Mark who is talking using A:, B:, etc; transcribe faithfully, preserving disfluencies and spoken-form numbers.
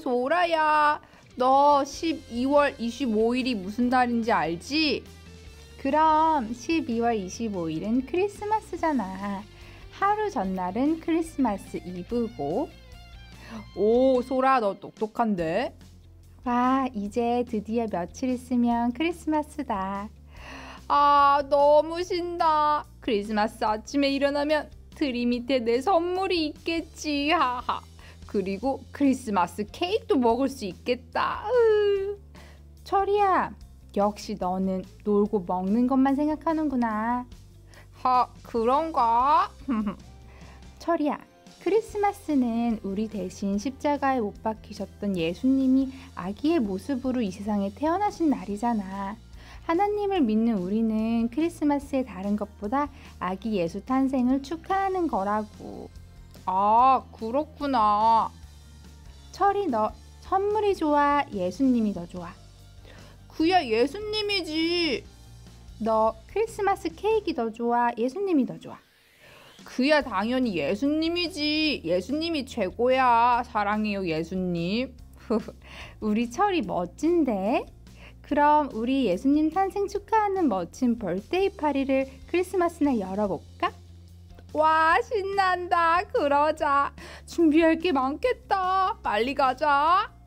A: 소라야, 너 십이월 이십오일이 무슨 날인지 알지?
B: 그럼 십이월 이십오일은 크리스마스잖아. 하루 전날은 크리스마스 이브고.
A: 오, 소라 너 똑똑한데?
B: 와, 이제 드디어 며칠 있으면 크리스마스다.
A: 아, 너무 신나. 크리스마스 아침에 일어나면 트리 밑에 내 선물이 있겠지. 하하. 그리고 크리스마스 케이크도 먹을 수 있겠다. 으.
B: 철이야, 역시 너는 놀고 먹는 것만 생각하는구나.
A: 하, 그런가?
B: 철이야, 크리스마스는 우리 대신 십자가에 못 박히셨던 예수님이 아기의 모습으로 이 세상에 태어나신 날이잖아. 하나님을 믿는 우리는 크리스마스의 다른 것보다 아기 예수 탄생을 축하하는 거라고.
A: 아, 그렇구나.
B: 철이, 너 선물이 좋아, 예수님이 더 좋아?
A: 그야 예수님이지.
B: 너 크리스마스 케이크 더 좋아, 예수님이 더 좋아?
A: 그야 당연히 예수님이지. 예수님이 최고야. 사랑해요, 예수님.
B: 우리 철이 멋진데? 그럼 우리 예수님 탄생 축하하는 멋진 벌데이 파티를 크리스마스 날 열어볼까?
A: 와, 신난다. 그러자. 준비할 게 많겠다. 빨리 가자.